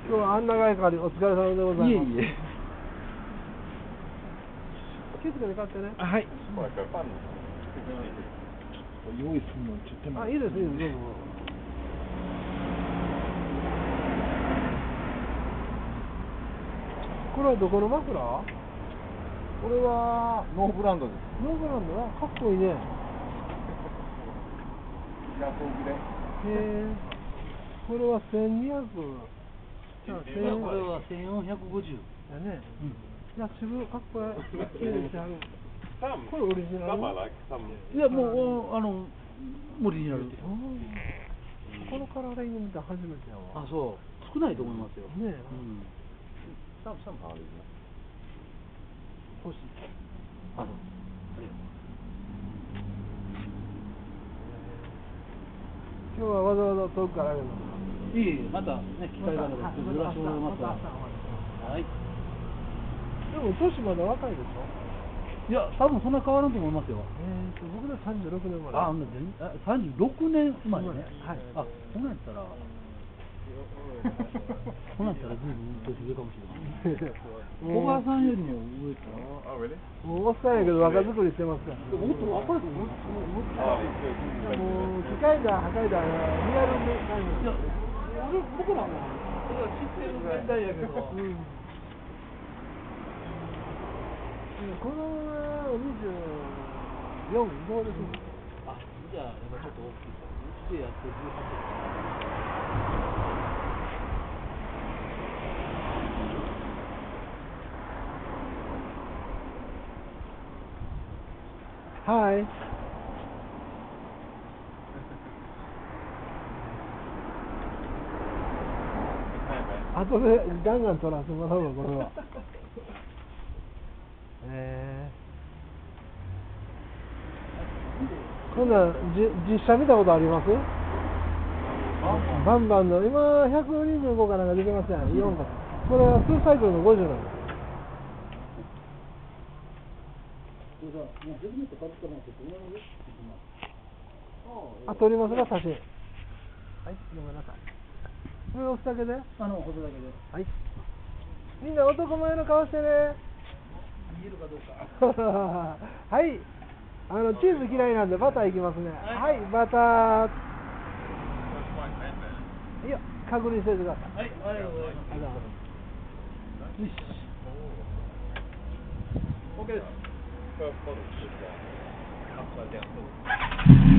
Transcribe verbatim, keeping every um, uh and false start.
今日はあんながいかりお疲れ様でございます。いえいえ。気をつけて買ってね。 はい。 用意するのちょっと。あ、いいですいいですどうぞ。これはどこのマフラー？これはノーブランドです。 ノーブランドな、かっこいいね。 ヤフオクで。 へえ。これは千二百。 これは千四百五十。 だね。うん。いや、渋かっこいい。綺麗してある。これオリジナル？ いや、もうあのオリジナル。 このカラーライン見た初めてやわ。 あ、そう。少ないと思いますよ。 ねえ。 サムサムあるね。 欲しい。 あ、 今日はわざわざ遠くからあげるの。 いいえ、またね、機会があればずらしてもらいますから。はい。 でも年まだ若いでしょ。 いや、多分そんな変わらんと思いますよ。 えーと、僕でさんじゅうろくねん生まれ。 あ、さんじゅうろくねん生まれね。 はい。 あ、そんなんやったら。こんなんやったらずいぶん年上かもしれない。小川さんよりも上かな。 もうおっさんやけど若作りしてますから。 もっと若いと思う。 もう機械だ破壊だリアルでないの。いや、 僕らもそれは知ってる年代やけど。 このにじゅうよんどうですか。 あ、じゃあやっぱちょっと大きい。うちでやってじゅうはち。 はい。あとでガンガン取らせてもらうわこれは。えー、こんなんじ実写見たことあります？バンバンの今ひゃくにじゅうごかなんか出てますやん。イオンか。これはツーサイクルのごじゅうなんです。あ、撮りますか、写真。はい、ごめんなさい。これ押すだけで？ あの、押すだけで。 はい。みんな男前の顔してね。 見えるかどうか。 はい。あの、チーズ嫌いなんでバターいきますね。はい、はい、バター。いや、確認してください。 はい、ありがとうございます。よし。OK です。